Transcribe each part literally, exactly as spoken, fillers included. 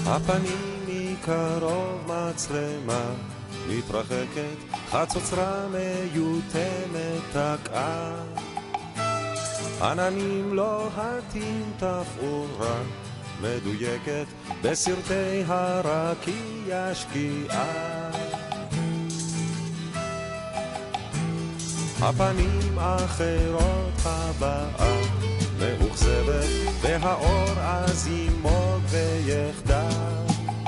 הפנים מקרוב מצלמה מתרחקת, חצוצרה מיותמת תקעה. עננים לוהטים תפאורה מדויקת בסרטי הרקיע שקיעה. הפנים אחרות הבאה מאוכזבת והאור אז ימוג ויחדל.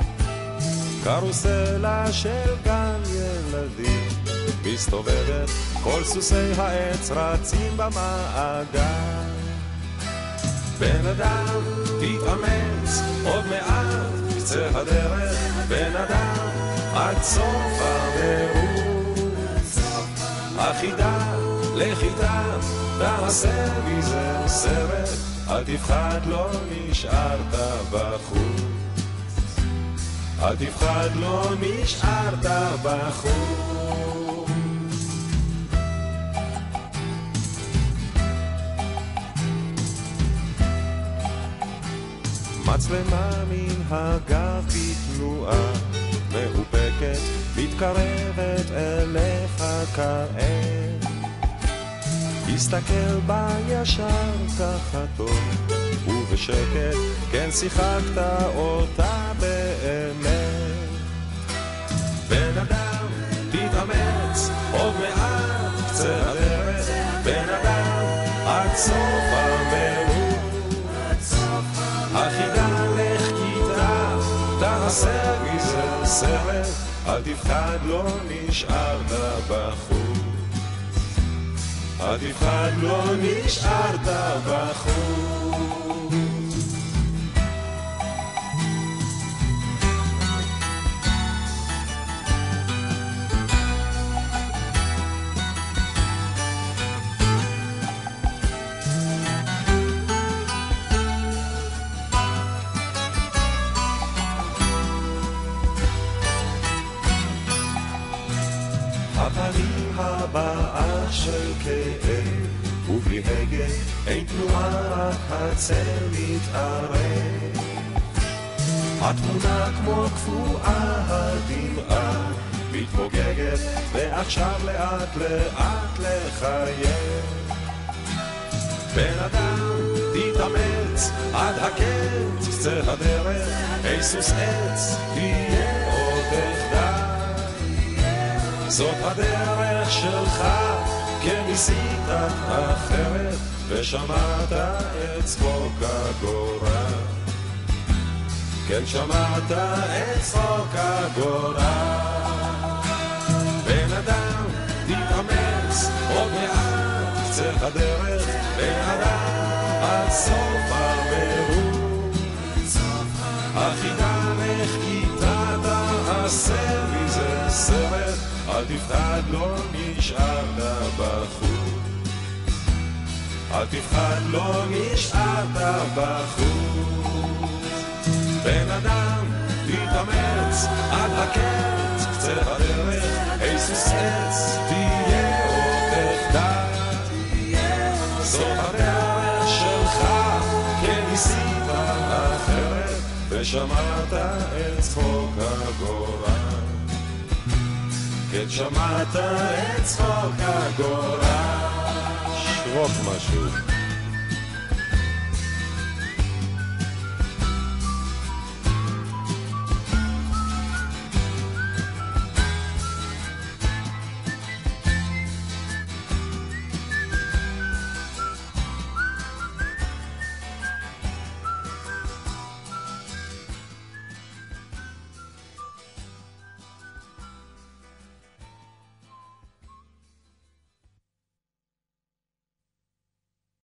קרוסלה של גן ילדים מסתובבת, כל סוסי העץ רצים במעגל. בן אדם תתאמץ עוד מעט קצה הדרך, בן אדם עד סוף המרוץ. החידה לחידה תעשה מזה סרט, אל תפחד לא נשארת בחוץ. אל תפחד לא נשארת בחוץ. מצלמה מן הגב בתנועה מאופקת מתקרבת אליך כעת. הסתכל בה ישר ככה טוב ובשקט, כן שיחקת אותה באמת. בן אדם תתאמץ עוד מעט קצה הדרך, בן אדם עד סוף המרוץ. החידה לכיתה תעשה מזה סרט, אל תפחד לא נשארת בחוץ. אל תפחד לא נשארת בחוץ. הפנים הבאה של כאב ובלי הגה, אין תנועה רק הצל מתערב. התמונה כמו קפואה הדמעה מתפוגגת, ועכשיו לאט לאט לחייב. בן אדם תתאמץ עד הקץ קצה הדרך, אי סוס עץ תהיה עוד תחדה. זאת הדרך שלך, כן ניסית אחרת ושמעת את צחוק הגורל. כן שמעת את צחוק הגורל. בן אדם תתאמץ עוד מעט קצה הדרך, בן אדם עד סוף המרוץ. החידה לכיתה תעשה מזה סרט, אל תפחד לא נשארת בחוץ. אל תפחד לא נשארת בחוץ. בן אדם תתאמץ עד הקץ קצה הדרך, אי סוס עץ תהיה עוד תחתת. זאת הדרך שלך, כן ניסית אחרת ושמעת את צחוק הגורל. כן שמעת את צחוק הגורל. שרוק משהו